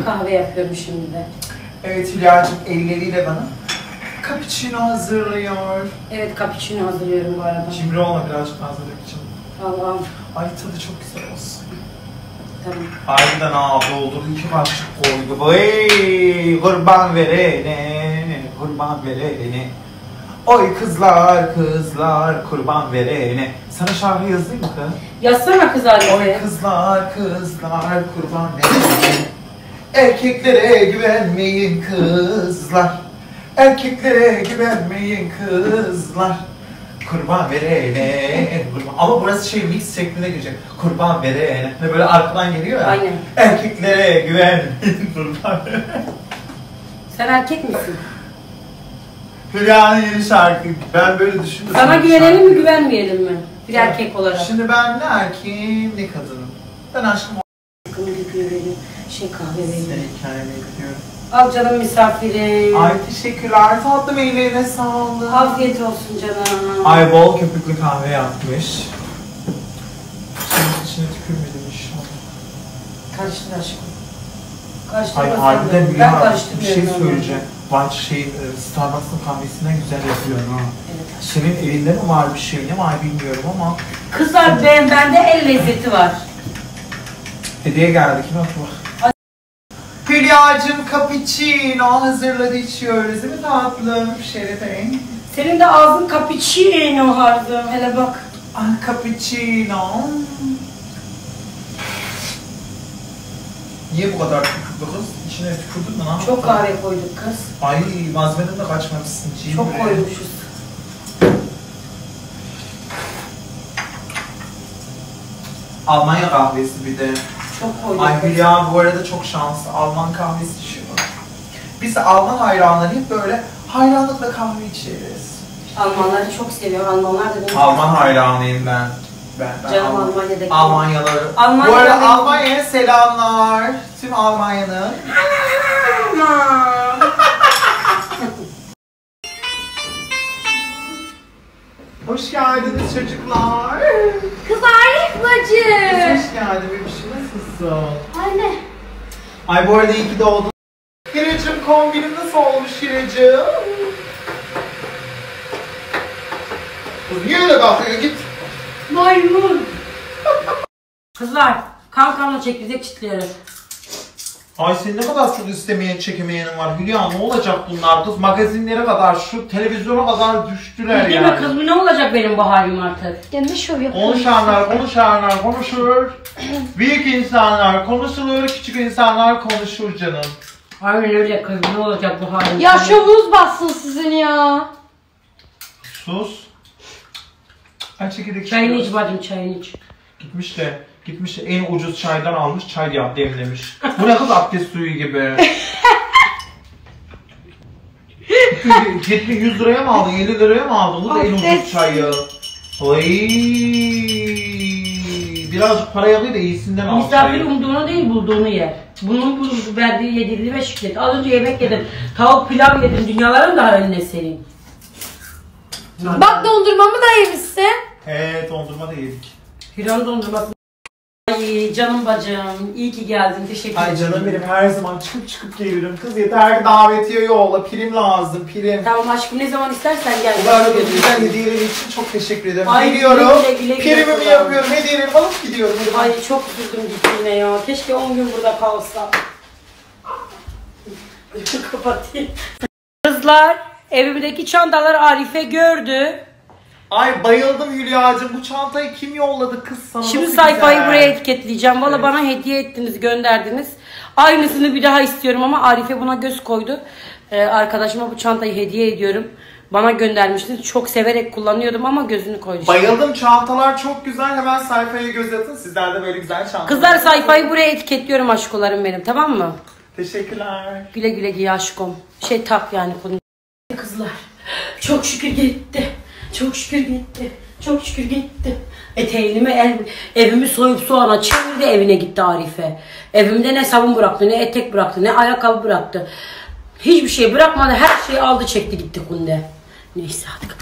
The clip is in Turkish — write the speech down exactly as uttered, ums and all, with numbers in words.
kahve yapıyorum şimdi de. Evet Hülya'cığım elleriyle bana cappuccino hazırlıyor. Evet, cappuccino hazırlıyorum bu arada. Cimri olma birazcık fazla dökeceğim. Allah'ım. Ay tadı çok güzel olsun. Tamam. Harbiden ha doldurdu iki başlık koydu. Vay kurban verene, kurban verene. Oy kızlar kızlar kurban verene. Sana şarkı yazayım mı kız? Yazsana kız Arife. Oy kızlar kızlar kurban verene. Erkeklere güvenmeyin kızlar. Erkeklere güvenmeyin kızlar. Kurban verene. Kurban. Ama burası şey mix şeklinde girecek. Kurban verene. Böyle arkadan geliyor ya. Aynen. Erkeklere güvenmeyin kurban verene. Sen erkek misin? Hülya'nın yeni şarkı. Ben böyle düşündüm. Sana güvenelim mi güvenmeyelim mi? Bir evet. Erkek olarak. Şimdi ben ne erkeğim ne kadınım. Ben aşkım Aşkım vereyim. Şey kahve vereyim. Seni hikayeme gidiyorum. Al canım misafirim. Ay teşekkürler tatlım ellerine sağlık. Afiyet olsun canım. Ay bol köpüklü kahve yapmış. Şimdi içine tükürmedim inşallah. Karıştır aşkım. Ay Karıştırma harbiden sen de. Hülya Ben bir karıştırmıyorum. şey söyleyeceğim. Bak şey Starbucks'ın kahvesinden güzel yapıyor ha. Evet aşkım. Senin elinde mi var bir şey ne var bilmiyorum ama. Kızlar ben, bende el lezzeti var. Hediye geldi kime bak. Hülya'cığım cappuccino hazırladı içiyoruz değil mi tatlım Şerefe? Senin de ağzın cappuccino hardım. Hele bak. Ah cappuccino. Niye bu kadar tükürdü kız? İçine tükürdün mü lan? Çok kahve koyduk kız. Ay malzemeden de kaçmamışsın. Cimri. Çok koymuşuz. Almanya kahvesi bir de. Çok koyduk. Ay Hülya bu arada çok şanslı. Alman kahvesi içiyor. Biz de Alman hayranları hep böyle hayranlıkla kahve içeriz. Almanları çok seviyor. Almanlar da benim. Alman hayranıyım ben. Ben, ben Canım Alman, Almanya'daki. Almanyaları. Almanya bu arada benim. Almanya'ya selamlar. Tüm Almanya'nın. Hoş geldiniz çocuklar. Kız Arif bacı. Hoş geldin bebişim. Nasılsın? Anne. Ay bu arada iyi ki doğdun. Hiracığım kombinim nasıl olmuş Hiracığım? Kız niye öyle kalkıyor git. Maymun. Kızlar kankamla çekirdek çitliyoruz. Ay senin ne kadar çok istemeyen çekemeyenin var Hülya ne olacak bunlar kız magazinlere kadar şu televizyona kadar düştüler Değil yani. mi kız ne olacak benim bu halim artık? Ya ne şov yapıyorsun? Konuşanlar konuşanlar konuşur. Büyük insanlar konuşulur küçük insanlar konuşur canım. Aynen öyle kız ne olacak bu halim? Ya şovunuz bassın sizin ya. Sus. Ay çekirdek Çayını içiyoruz. iç bacım çayını iç. Gitmiş de gitmiş de en ucuz çaydan almış çay yap demlemiş. Bu ne kız abdest suyu gibi. yetmiş yüz liraya mı aldın yedi liraya mı aldın? Bu da en ucuz çayı. Oy. Birazcık parayı alıyor da iyisinden al Misafir çayı. umduğunu değil bulduğunu yer. Bunun bu verdiği yedirdiği ve şükret. Az önce yemek yedim. Tavuk pilav yedim. Dünyaların daha önüne sereyim. Bak dondurmamı da yemişsin. He dondurma da yedik. Hiran dondurması. Ay canım bacım. İyi ki geldin. Teşekkür ederim. Ay canım benim her zaman çıkıp çıkıp gelirim kız yeter ki davetiye yolla prim lazım prim. Tamam aşkım ne zaman istersen gel. Bu arada güzel hediyeler için çok teşekkür ederim. Ay, Geliyorum. güle güle, güle güle Primimi kullan. yapıyorum. Hediyelerimi alıp gidiyorum. Hadi Ay çok üzüldüm gittiğine ya. Keşke on gün burada kalsam. Kapatayım. Kızlar evimdeki çantalar Arife gördü. Ay bayıldım Hülya'cığım. Bu çantayı kim yolladı kız sana? Şimdi Nasıl sayfayı güzel. buraya etiketleyeceğim. Valla Evet. bana hediye ettiniz, gönderdiniz. Aynısını bir daha istiyorum ama Arife buna göz koydu. Ee, arkadaşıma bu çantayı hediye ediyorum. Bana göndermiştiniz. Çok severek kullanıyordum ama gözünü koydu. Bayıldım. Çantalar çok güzel. Hemen sayfaya göz atın. Sizler de böyle güzel çantalar. Kızlar sayfayı buraya etiketliyorum aşkolarım benim, tamam mı? Teşekkürler. Güle güle giy aşkım. Şey tak yani konu. Kızlar çok şükür gitti. Çok şükür gitti. Çok şükür gitti. Eteğimi ev, evimi soyup soğana çevirdi, evine gitti Arife. Evimde ne sabun bıraktı, ne etek bıraktı, ne ayakkabı bıraktı. Hiçbir şey bırakmadı, her şeyi aldı çekti gitti Kunde. Neyse hadi.